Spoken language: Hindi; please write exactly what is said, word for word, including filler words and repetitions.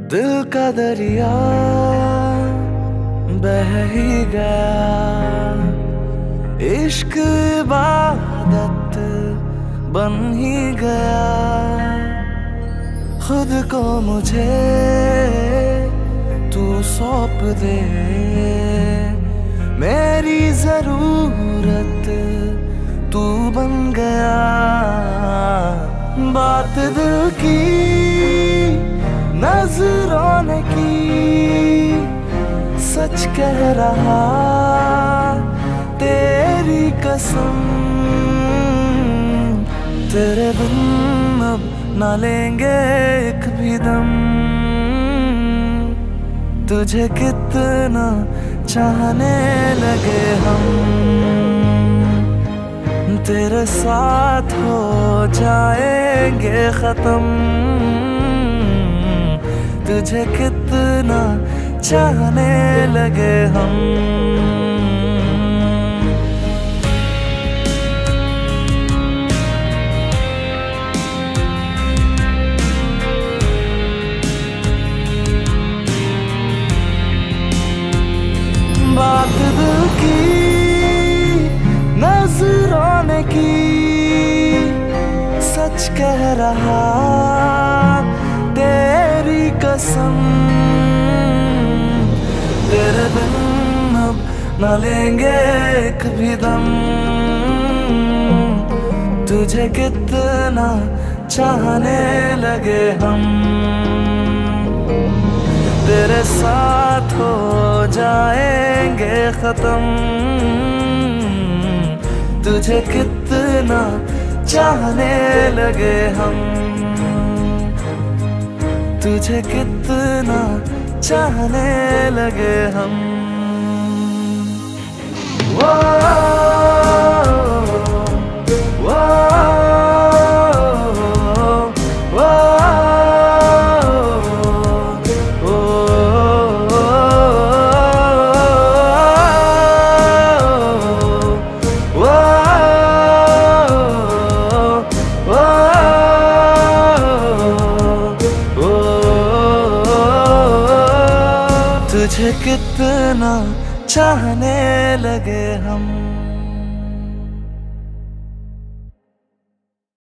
दिल का दरिया बह ही गया, इश्क इबादत बन ही गया। खुद को मुझे तू सौंप दे, मेरी जरूरत तू बन गया। बात दिल की नजरों ने की, सच कह रहा तेरी कसम। तेरे बिन अब ना लेंगे एक भी दम, तुझे कितना चाहने लगे हम। तेरे साथ हो जाएंगे खत्म, तुझे कितना चाहने लगे हम। बात दिल की नजरों ने की, सच कह रहा तेरी कसम। तेरे बिन अब न लेंगे एक भी दम, तुझे कितना चाहने लगे हम। तेरे साथ हो जाएंगे खत्म, तुझे कितना चाहने लगे हम। तुझे कितना चाहने लगे हम। वो, वो, वो, तुझे कितना चाहने लगे हम।